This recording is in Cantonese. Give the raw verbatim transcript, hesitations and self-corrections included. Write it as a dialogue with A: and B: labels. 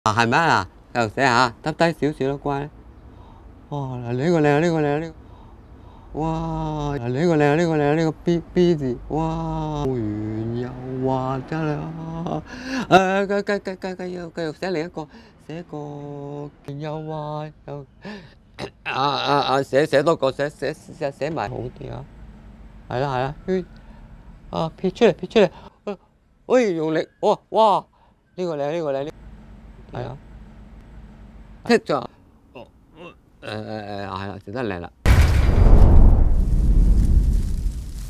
A: 啊，係咩啊？又寫下，耷低少少啦，乖。哇！嗱，呢個靚，呢個靚，呢個哇！嗱，呢個靚，呢個靚，呢個 B B 字，哇！圓又滑真係啊！誒，繼繼繼繼繼續繼續寫另一個，寫個圓又滑又啊啊啊！寫寫多個，寫寫寫寫埋好啲啊！係啦係啦，圈啊撇出嚟撇出嚟，喂用力，哇哇！呢個靚呢個靚呢，係啊，剔咗。誒誒誒，係啦，寫得靚啦。